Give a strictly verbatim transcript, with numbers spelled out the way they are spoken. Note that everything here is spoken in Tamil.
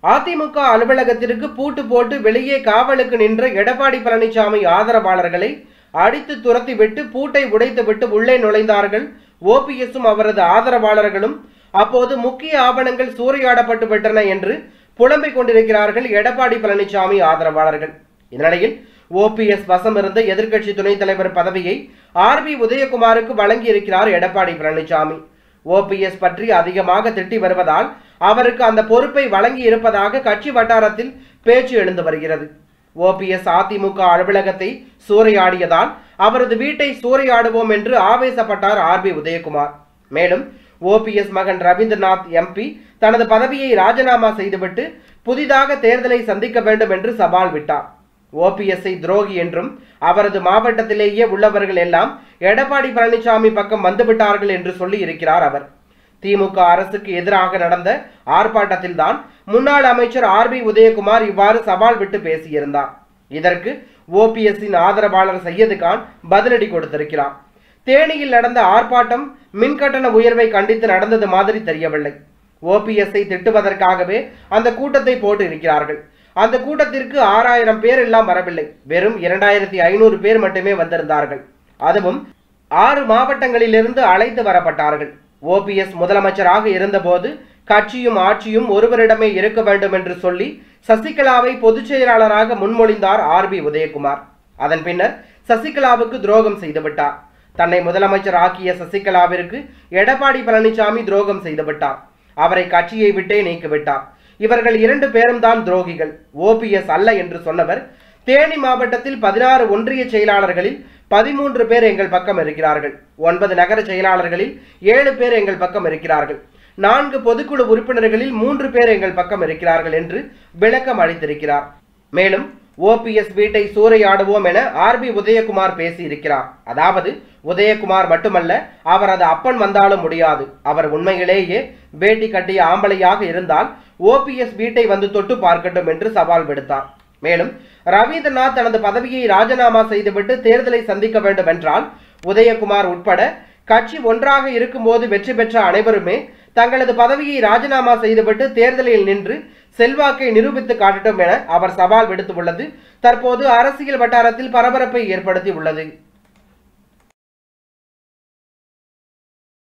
அதிமுக அலுவலகத்திற்கு பூட்டு போட்டு வெளியே காவலுக்கு நின்ற எடப்பாடி பழனிசாமி ஆதரவாளர்களை அடித்து துரத்திவிட்டு பூட்டை உடைத்துவிட்டு உள்ளே நுழைந்தார்கள் ஓபிஎஸும் அவரது ஆதரவாளர்களும். அப்போது முக்கிய ஆவணங்கள் சூறையாடப்பட்டு விட்டன என்று புலம்பிக் கொண்டிருக்கிறார்கள் எடப்பாடி பழனிசாமி ஆதரவாளர்கள். இந்நிலையில் ஓபிஎஸ் வசம் இருந்த எதிர்க்கட்சி துணைத் தலைவர் பதவியை ஆர் பி உதயகுமாருக்கு வழங்கி இருக்கிறார் எடப்பாடி பழனிசாமி. ஓபிஎஸ் பற்றி அதிகமாக திட்டி வருவதால் அவருக்கு அந்த பொறுப்பை வழங்கி இருப்பதாக கட்சி வட்டாரத்தில் பேச்சு எழுந்து வருகிறது. ஓபிஎஸ் அதிமுக அலுவலகத்தை சூறையாடியதால் அவரது வீட்டை சூறையாடுவோம் என்று ஆவேசப்பட்டார் ஆர் பி உதயகுமார். மேலும் ஓபிஎஸ் மகன் ரவீந்திரநாத் எம்பி தனது பதவியை ராஜினாமா செய்துவிட்டு புதிதாக தேர்தலை சந்திக்க வேண்டும் என்று சவால் விட்டார். ஓபிஎஸ்ஐ துரோகி என்றும் அவரது மாவட்டத்திலேயே உள்ளவர்கள் எல்லாம் எடப்பாடி பழனிசாமி பக்கம் வந்துவிட்டார்கள் என்று சொல்லி இருக்கிறார் அவர். திமுக அரசுக்கு எதிராக நடந்த ஆர்ப்பாட்டத்தில் தான் முன்னாள் அமைச்சர் ஆர் பி உதயகுமார் இவ்வாறு சவால் விட்டு பேசியிருந்தார். இதற்கு ஓபிஎஸ்ஸின் ஆதரவாளர் சையது கான் பதிலடி கொடுத்திருக்கிறார். தேனியில் நடந்த ஆர்ப்பாட்டம் மின்கட்டண உயர்வை கண்டித்து நடந்தது மாதிரி தெரியவில்லை. ஓபிஎஸ்ஐ திட்டுவதற்காகவே அந்த கூட்டத்தை போட்டு இருக்கிறார்கள். அந்த கூட்டத்திற்கு ஆறாயிரம் பேர் எல்லாம் வரவில்லை, வெறும் இரண்டாயிரத்தி ஐநூறு பேர் மட்டுமே வந்திருந்தார்கள். அதுவும் ஆறு மாவட்டங்களிலிருந்து அழைத்து வரப்பட்டார்கள். ஓபிஎஸ் முதலமைச்சராக இருந்தபோது கட்சியும் ஆட்சியும் ஒருவரிடமே இருக்க வேண்டும் என்று சொல்லி சசிகலாவை பொதுச் செயலாளராக முன்மொழிந்தார் ஆர் பி உதயகுமார். அதன் பின்னர் சசிகலாவுக்கு துரோகம் செய்துவிட்டார். தன்னை முதலமைச்சர் ஆக்கிய சசிகலாவிற்கு எடப்பாடி பழனிசாமி துரோகம் செய்துவிட்டார். அவரை கட்சியை விட்டே நீக்கிவிட்டார். இவர்கள் இரண்டு பேரும் தான் துரோகிகள், ஓபிஎஸ் அல்ல என்று சொன்னவர். தேனி மாவட்டத்தில் பதினாறு ஒன்றிய செயலாளர்களில் பதிமூன்று பேர் எங்கள் பக்கம் இருக்கிறார்கள், ஒன்பது நகர செயலாளர்களில் ஏழு பேர் எங்கள் பக்கம் இருக்கிறார்கள், நான்கு பொதுக்குழு உறுப்பினர்களில் மூன்று பேர் எங்கள் பக்கம் இருக்கிறார்கள் என்று விளக்கம் அளித்திருக்கிறார். மேலும் ஓபிஎஸ் வீட்டை சூறையாடுவோம் என ஆர் பி உதயகுமார் பேசியிருக்கிறார். அதாவது உதயகுமார் மட்டுமல்ல, அவரது அப்பன் வந்தாலும் முடியாது. அவர் உண்மையிலேயே வேட்டி கட்டிய ஆம்பளையாக இருந்தால் ஓபிஎஸ் வீட்டை வந்து தொட்டு பார்க்கட்டும் என்று சவால் விடுத்தார். மேலும் ரவீந்திரநாத் தனது பதவியை ராஜினாமா செய்துவிட்டு தேர்தலை சந்திக்க வேண்டும் என்றால் உதயகுமார் உட்பட கட்சி ஒன்றாக இருக்கும்போது வெற்றி பெற்ற அனைவருமே தங்களது பதவியை ராஜினாமா செய்துவிட்டு தேர்தலில் நின்று செல்வாக்கை நிரூபித்து காட்டட்டும் என அவர் சவால் விடுத்துள்ளது தற்போது அரசியல் வட்டாரத்தில் பரபரப்பை ஏற்படுத்தி உள்ளது.